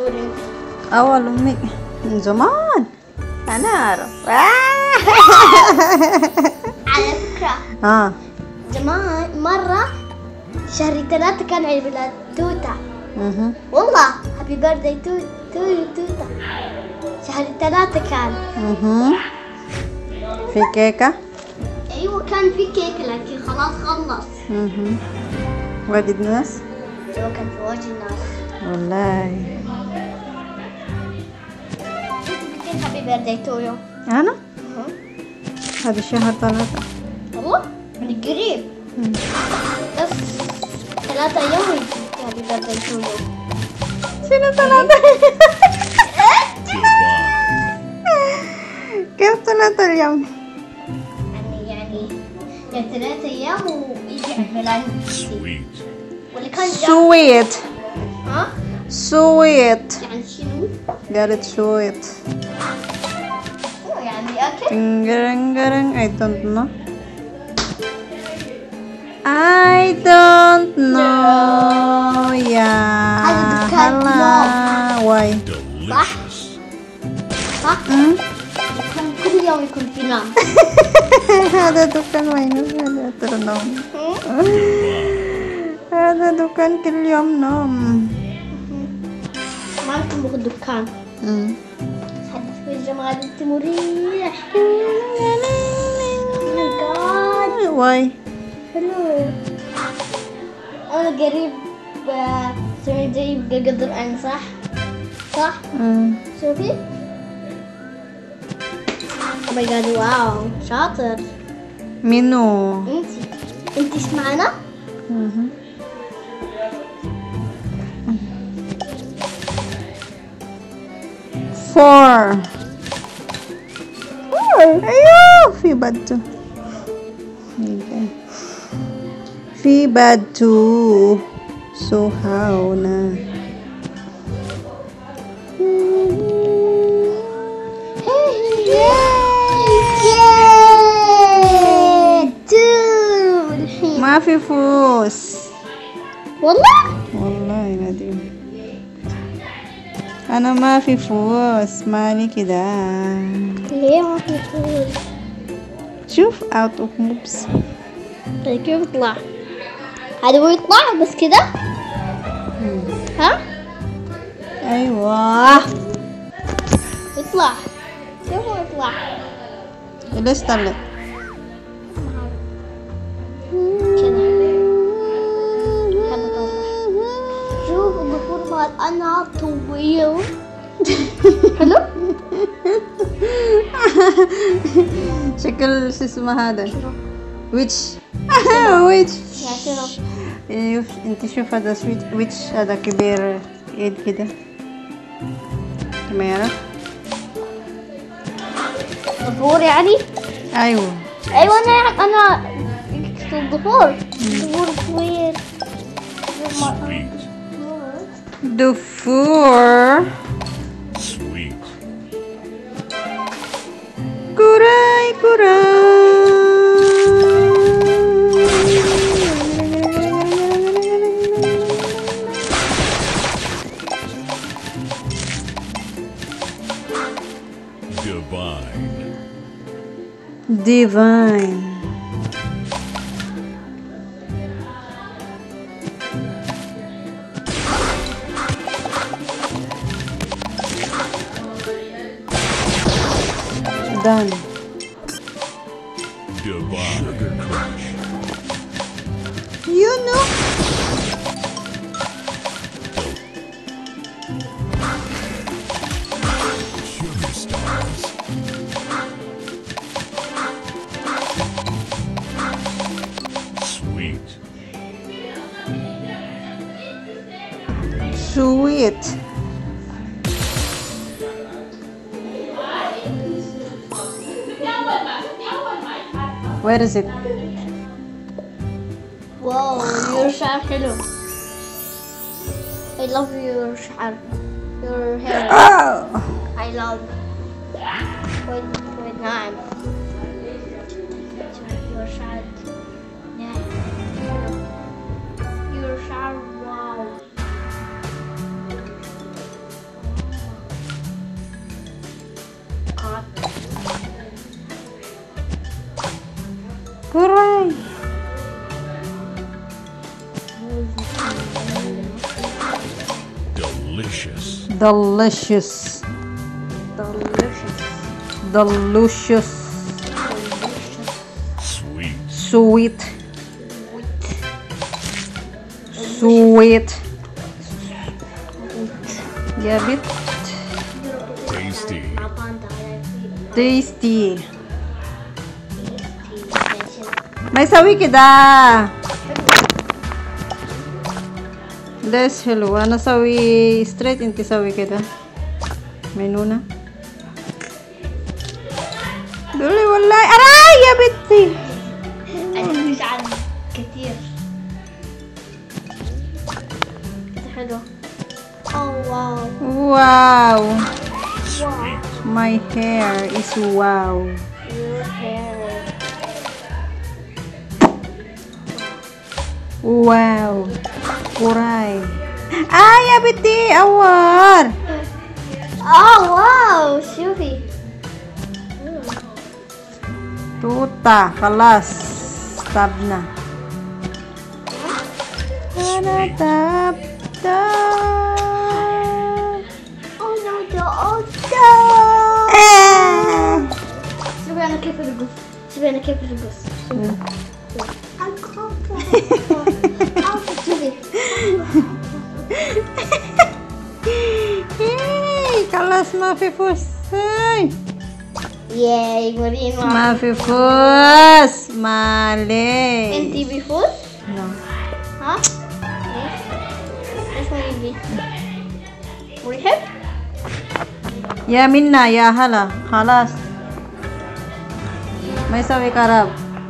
قولي. أول أمي من زمان أنا أعرف. على فكرة زمان مرة شهر 3 كان عيد ميلاد توتا. والله هابي بيرثداي توتا. شهر 3 كان. في كيكة؟ ايوه كان في كيك لكن خلاص خلص. واجد ناس؟ ايوه كان في واجد ناس والله. هابي بيرثداي تو يو. أنا؟ هذا شهر 3. والله من قريب. بس 3 أيام ويجي هابي بيرثداي تو يو. شنو 3؟ كيف 3 اليوم؟ يعني 3 أيام ويجي عيد ميلاد واللي كان سويت. ها؟ سويت. يعني شنو؟ قالت سويت. يعني أكل؟ I don't know. I don't know. Yeah. هذا دكان هلا. Why? صح؟ صح؟ كان كل يوم يكون في نام. هذا دكان وين؟ هذا ترى نوم. هذا دكان كل يوم نوم. ما لكم بخ دكان. حدث في الجمال التمورية. Oh my god. Why? حلو. أنا قريب سوي زي بقدر أنا صح؟ صح؟ شوفي. Oh my god واو شاطر. منو؟ انتي ايش معنا؟ Four. أيوه في بدو. في بدو. So how now? ما في فلوس. والله نديم. أنا ما في فلوس مالي كده. ليه ما في فلوس؟ شوف out of moves. طيب كيف يطلع؟ هذا هو يطلع بس كده؟ ها؟ أيوة يطلع. كيف هو يطلع؟ ليش طلع؟ شوف الظهور مال أنا طويل. حلو؟ شكل شو اسمه هذا؟ ويتش. ويتش. انت شوف هذا ويتش هذا كبير ايد كده. ما يعرف؟ ظهور يعني؟ ايوه. ايوه انا الظهور. ظهور طويل. دفور. Sweet. كوراي كوراي. Divine. Done. Divine. Sugar Crush. You know. Sugar Stars. Sweet. Sweet. Where is it? Wow, your شعر حلو. I love your شعر. Your hair. Oh. I love. Wait, نعم. Your شعر. Yeah. Your شعر. Wow. Delicious. Delicious. Delicious. Delicious. Sweet. Sweet. Sweet. Yeah, bit Tasty. tasty. May sawi kita. Les hello. Ano sawi straight inti sawi kita. May nuna. Duli wallahi. Aray ya bitti. أنا مش عن كتير. حلو. Oh wow. Wow. Sweet. My hair is wow. Your hair. Wow. Kuray. Ay ya bitti. Awar. Oh wow. شوفي. Tuta, kalas, tab na. Tab, tab. Oh no no. Oh no. شوفي أنا كيف القص. شوفي أنا كيف القص. شوفي. Yay, kalas mafi fusay. Yay. ورينا. Mafi fus. Mali. أنتي بيفوز؟ No. ها؟ ليش ما يبي؟ مريحب؟ Ya minna, ya hala. Khalas. May sawi karab.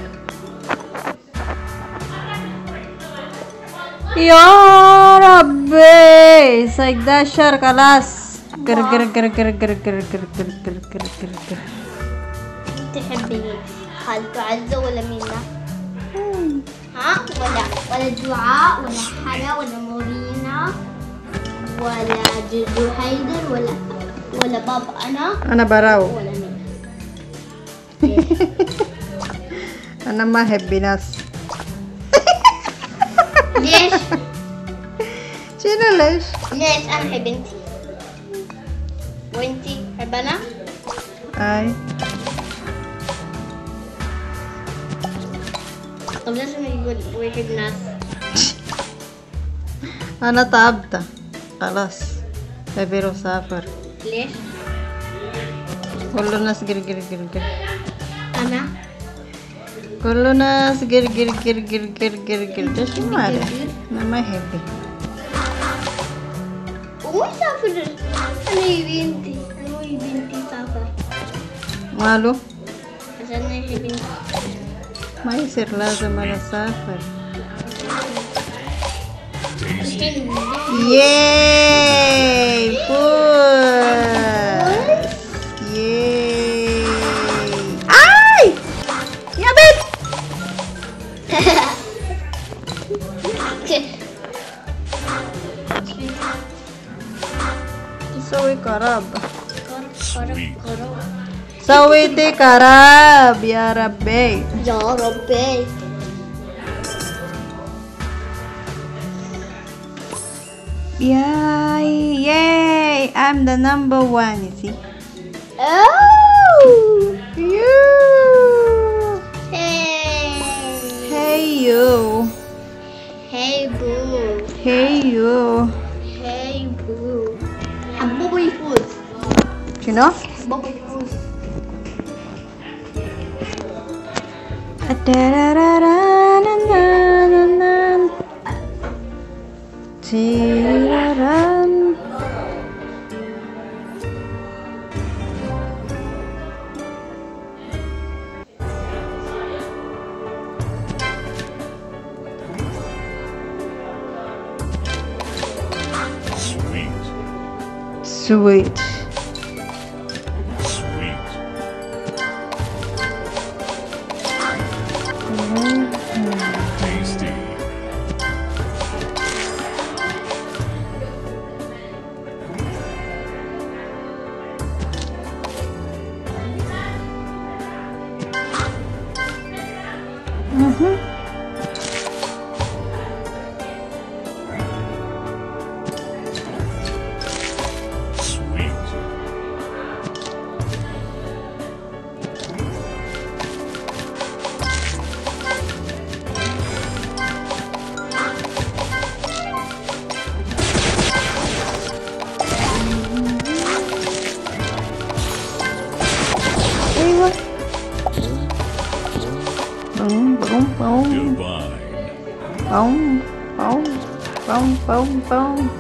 Ya Rabbi. Sa 11 kalas. Ger ger ger ger ger ger ger ger ger ger ger ger. تحبي خالته عزة ولا مينا؟ ها؟ ولا دعاء ولا حلا ولا مورينا ولا جدو حيدر ولا بابا أنا Ana baraw. ولا مين؟ Ana mahebbinas. ليش؟ Sino lesh? ليش أنا أحب أنتي؟ وأنتي أحب أنا؟ Ay. طب لازم يقول واحد ناس. Ana taabta. Kalas. Sabiro safar. ليش؟ Kullu nas gir gir gir gir. أنا Kullu nas gir gir gir gir gir gir gir. Just mare. Na mahebbi. وين سافر؟ أنا يبي أنتي. أنا يبي أنتي سافر. Malu. عشان أنا يحب أنتي. ما يصير لازم أنا أسافر. Tasty. Yay! Food! Yay! Ay! Yabit! Sawi karab. Sweet. Sawi ti karab. Ya Rabbi. يا ربي. Yay! Yay! I'm the number one, you see? Oh! You! Hey! Hey you! Hey boo! Hey you! Hey boo! بابا يفوز. Sino? بابا يفوز. Tiraran. Sweet. Sweet. Sweet. Tasty. Boom, boom, boom, boom, boom.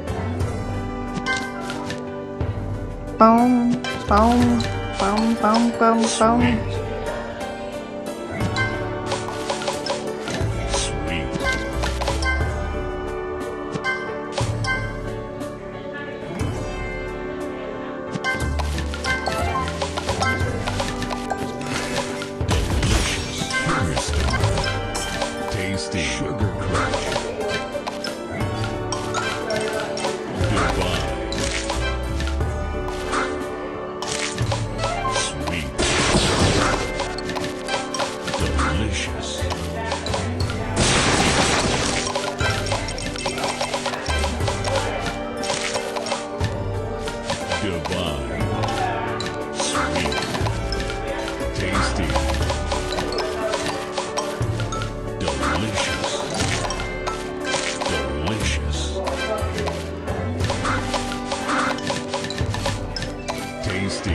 Boom, boom, boom, boom, boom, boom. Sweet. Delicious. Tasty. Sugar Crush. Divine. Sweet. Delicious. Divine. Sweet. Tasty. Delicious. Delicious. Tasty.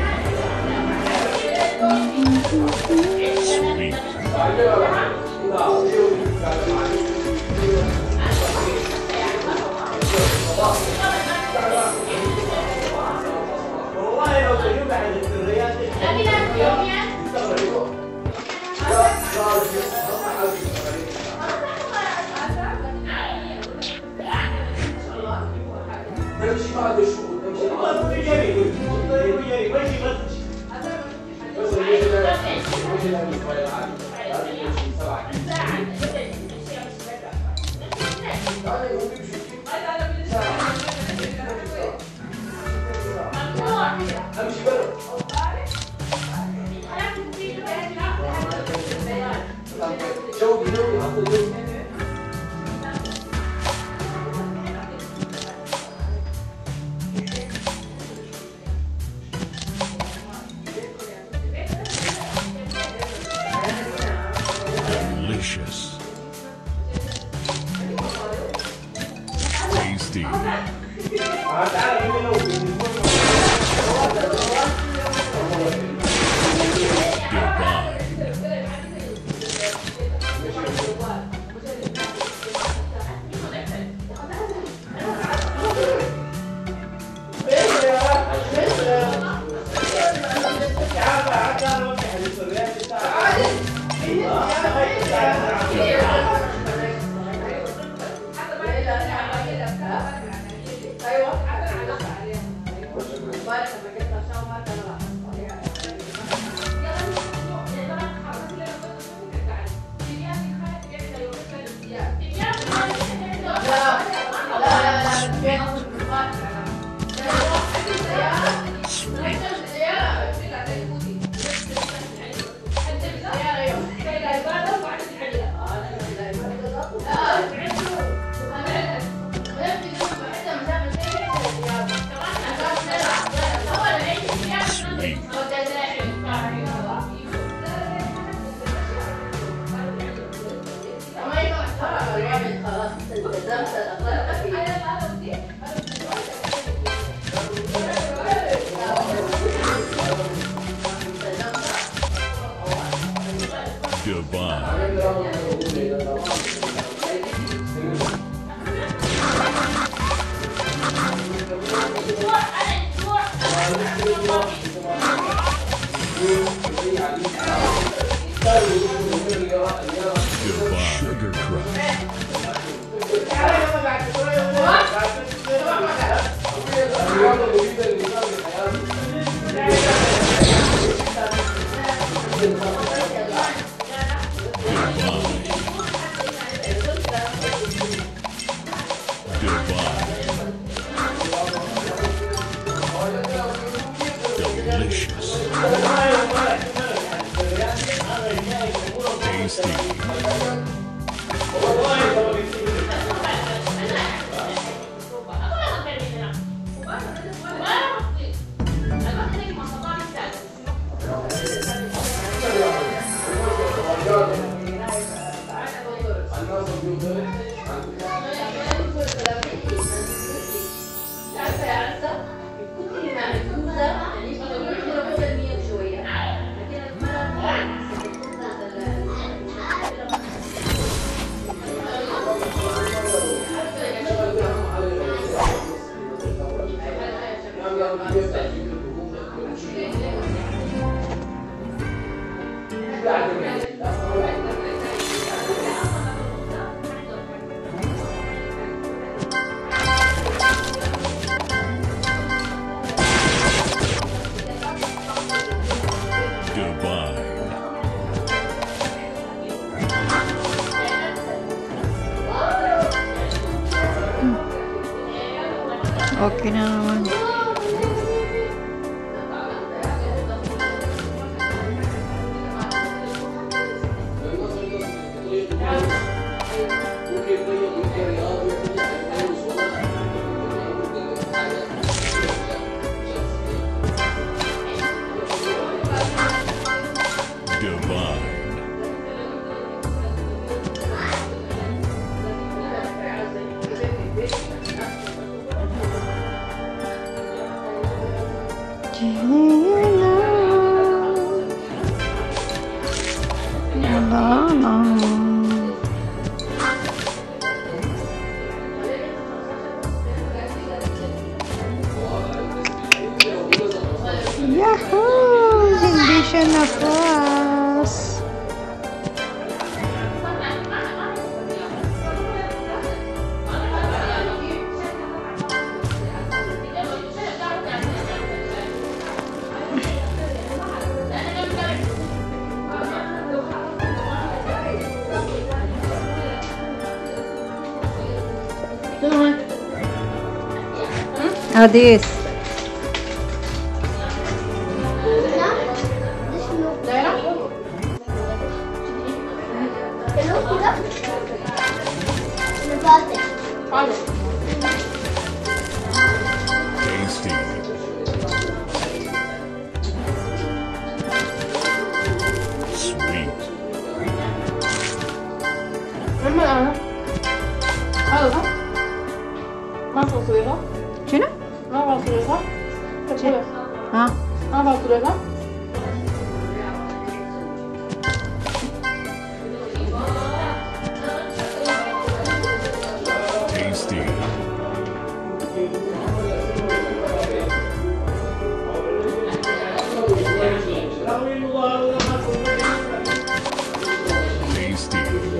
Sweet. Delicious. Tasty. Divine. Sweet. Sweet. Divine. Divine. Sugar Crush. Delicious. Tasty. Oke na naman. Yahoo! Hindi siya na-cross. Oh, this. Tasty. Sweet. Sino? Ha? Tasty. Tasty.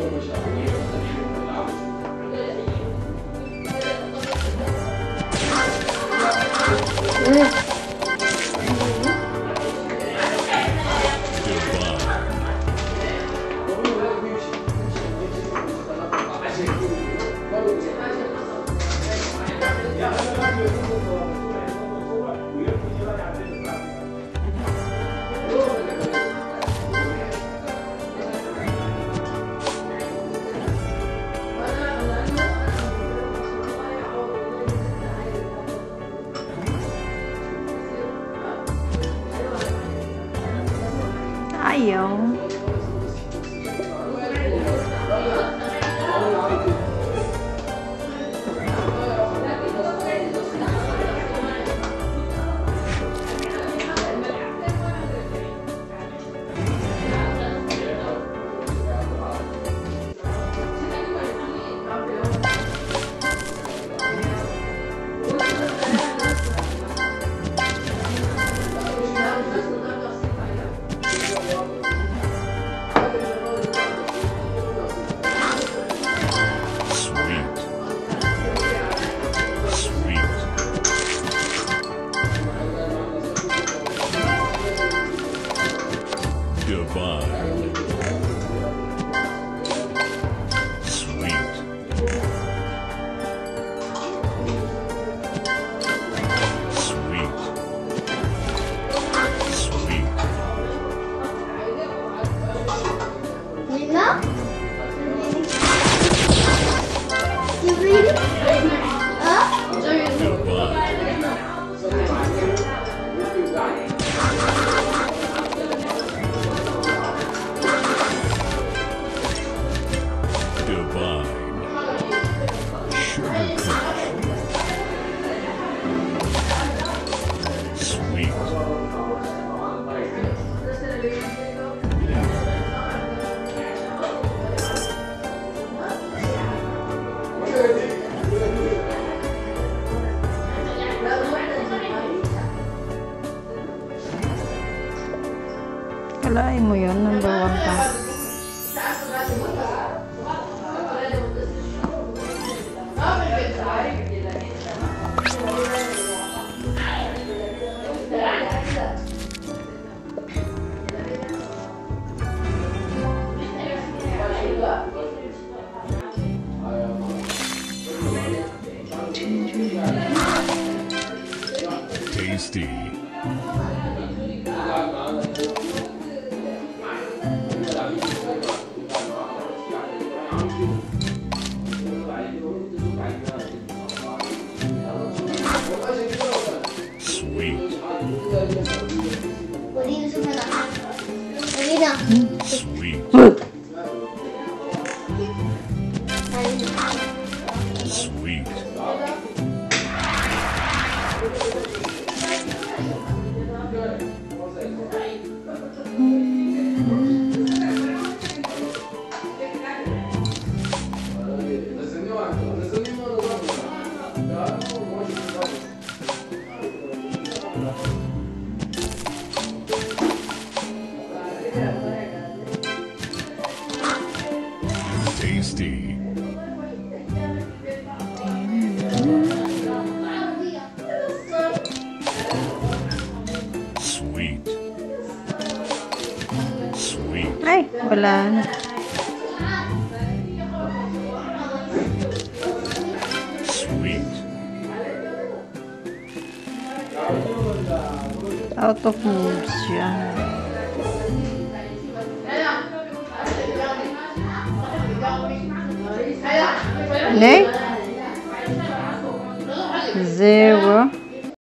Ayaw. Kalain mo yun, number 1 pa. Tasty. Sweet. Wali na sumala. Wali na. Sweet. Sweet. Tasty. Sweet. Sweet. Ay, wala na. Sweet. Out of moves siya. Ne? 0.